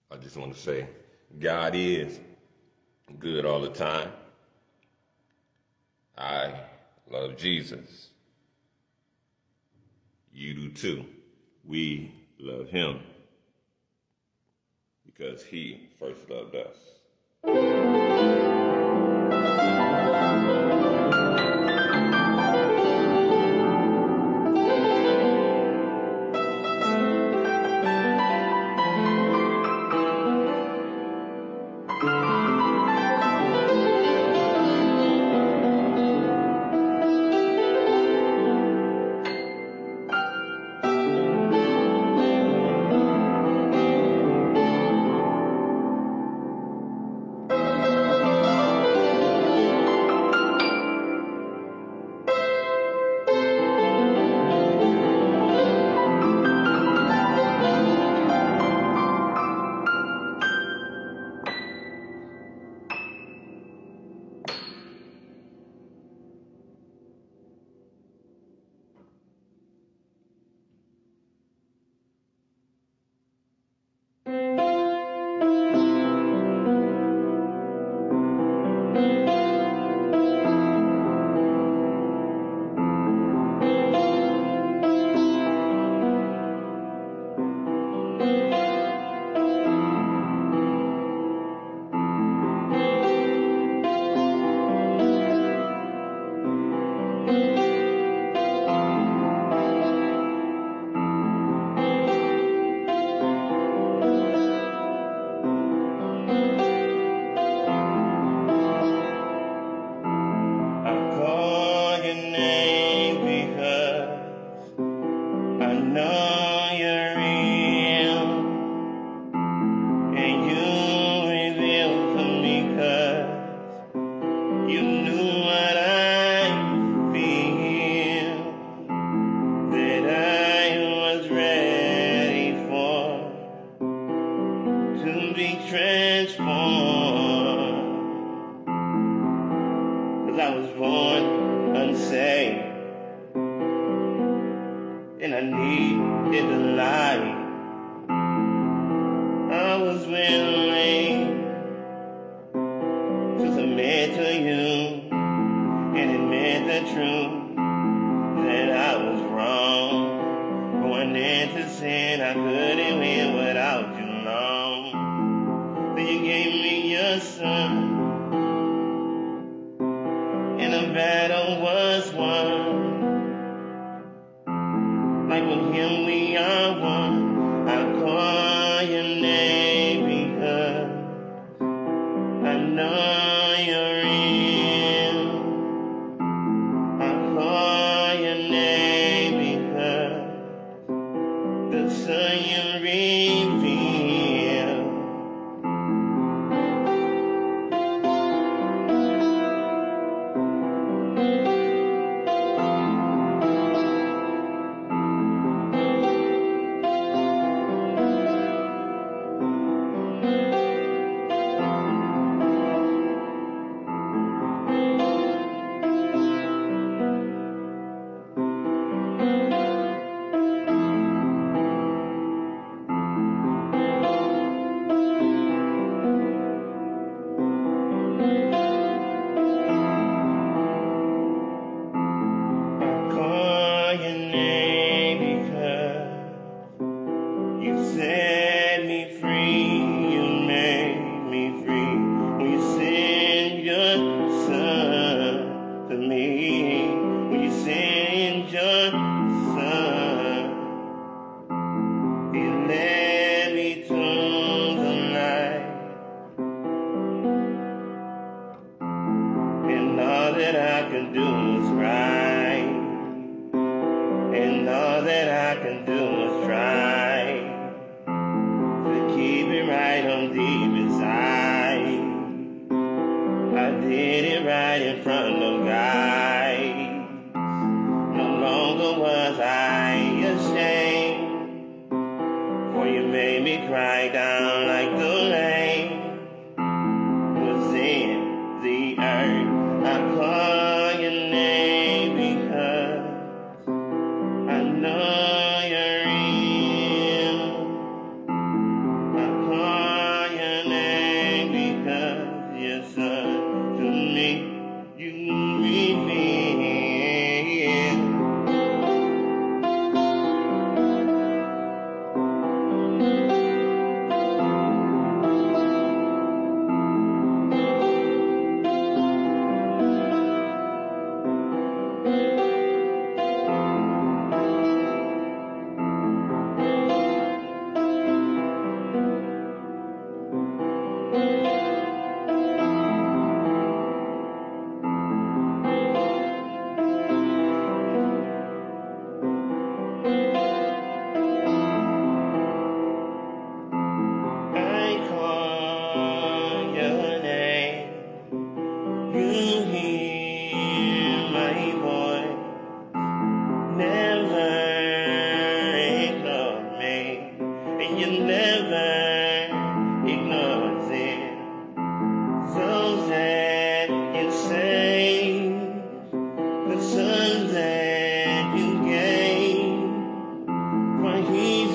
I just want to say God is good all the time. I love Jesus. You do too. We love him because he first loved us. I was born unsaved, and I needed the light. I was willing to submit to you and admit the truth that I was wrong. Going into sin, I couldn't win without you long. So you gave me your son, and the battle was won. Like with him we are one. I call your name because I know you're real. I call your name because the Son you reveal. Set me free, you made me free when you sent your son to me. When you sent your son, he led me to the light, and all that I can do is right, and all that I can do is try. Keep it right on deep inside. I did it right in front of God. No longer was I ashamed, for you made me cry down like the rain was in the earth. I call your name because I know you're real. I call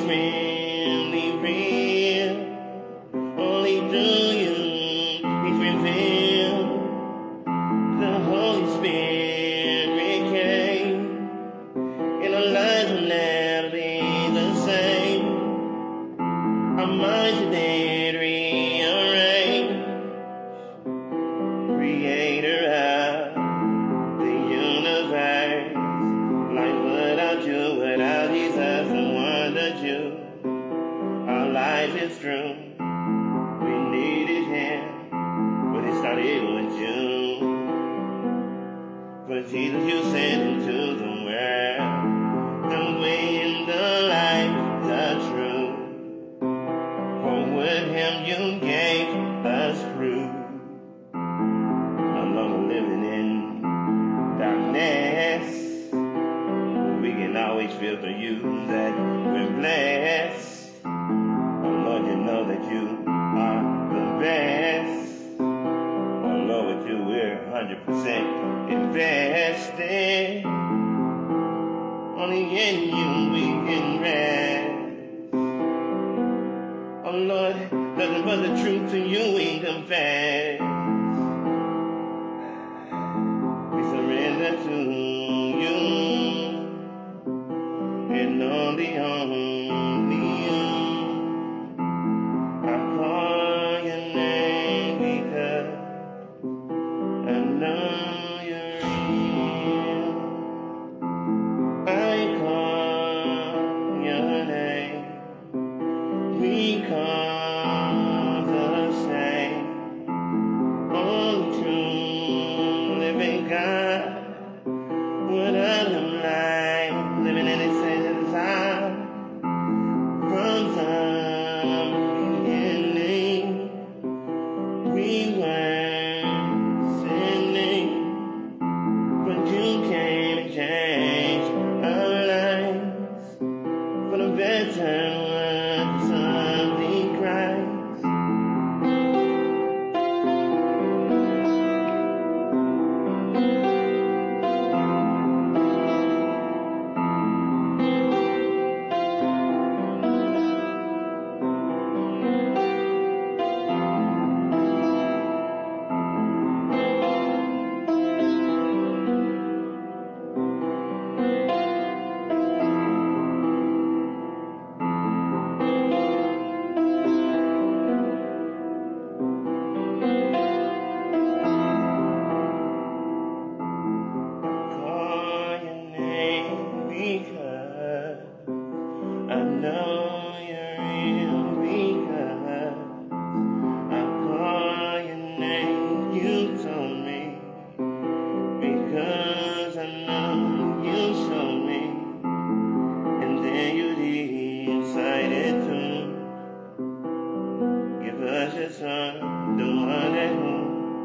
really real. Only through you He's revealed. The Holy Spirit came, and our lives will never be the same. Our minds today rearranged. Creator of the universe, life without you, without Jesus, no wonder you. Our life is true. We needed Him, but it started with you. For Jesus, you sent into the world the way and the life, the truth. For with Him you gave us proof. No longer living in darkness. We can always feel through you that we're blessed. Oh Lord, you know that you are the best. Oh Lord, with you we're 100% invested. Only in you we can rest. Oh Lord, nothing but the truth to you we confess. We surrender to you, and only you. I call your name because I know you're real. I call your name because the same. Only true living God, without Him life, living in His inside. From the beginning, we were sinning, but you came and changed our lives for the better words of the Christ. Because I know you're real, because I call your name, you told me, because I know you showed me, and then you decided to give us your son, the one that who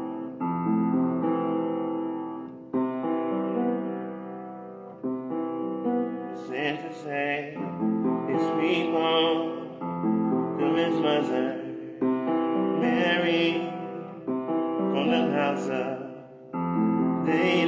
sent to save His people through His mother, Mary, from the house of David.